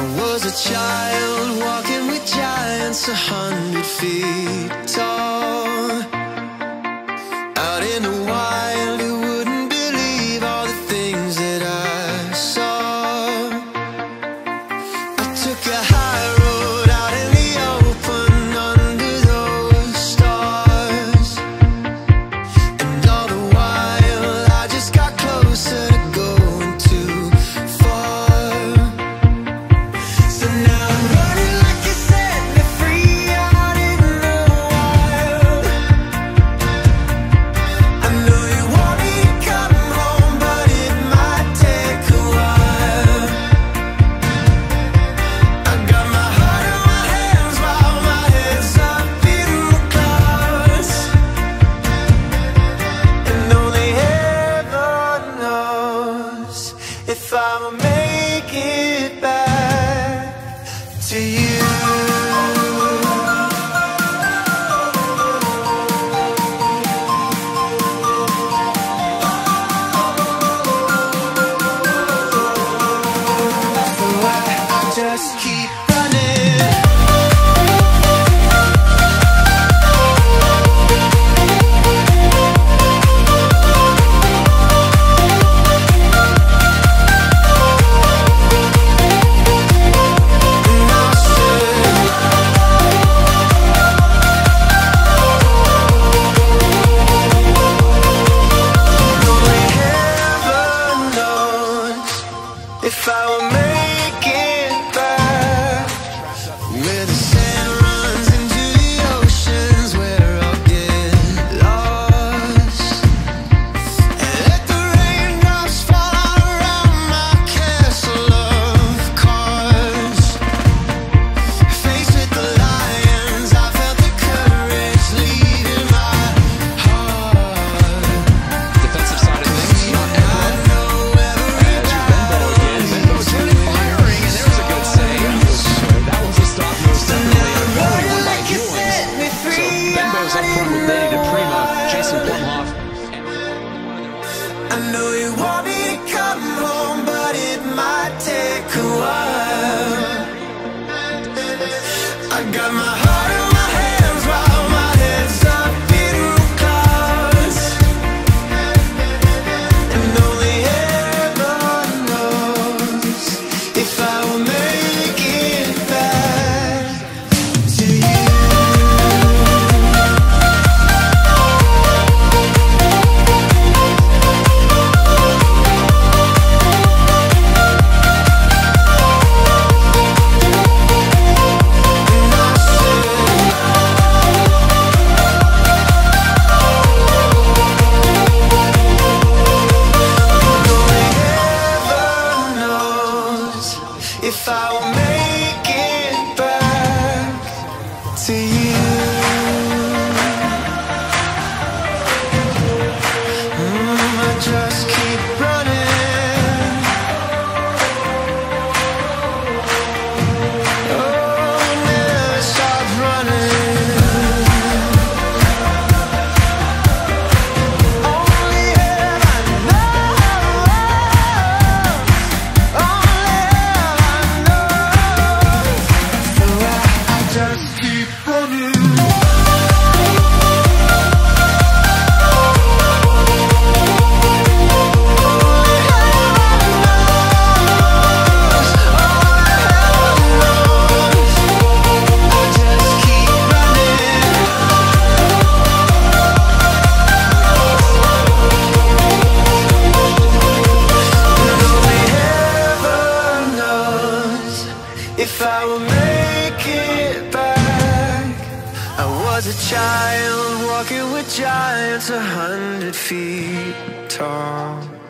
was a child walking with giants 100 feet tall. Out in the wild, you wouldn't believe all the things that I saw. I took a high road out in the open under those stars, and all the while I just got closer to going too far. So now I'm running like you set me free out in the wild. I know you want me to come home, but it might take a while. I got my heart in my hands while my head's up in the clouds, and only heaven knows if I'll make it back to you. So I just keep running. And I said, only heaven knows if I will make it back. Where the sand runs into the oceans, where I'll get lost, and let the raindrops fall around my castle of cards. Faced with the lions, I felt the courage leaving my heart. Defensive side of things, not I Evelyn. know every As Benbow again. Benbow's really firing, and there's a good save. That was a stop, most definitely. And a quality one by Hewins. So Benbow's up front with Danny DePrima, Jason Plumhoff. I know you want me to come home, but it might take a while. I got my heart in my hands while my head's up in the clouds, and only heaven knows if I will make it back to you. And I said, only heaven knows if I will make it back to you. I just keep running. Oh, never stop running. Only heaven knows. Only heaven knows. So I just keep running. If I will make it back. I was a child walking with giants 100 feet tall.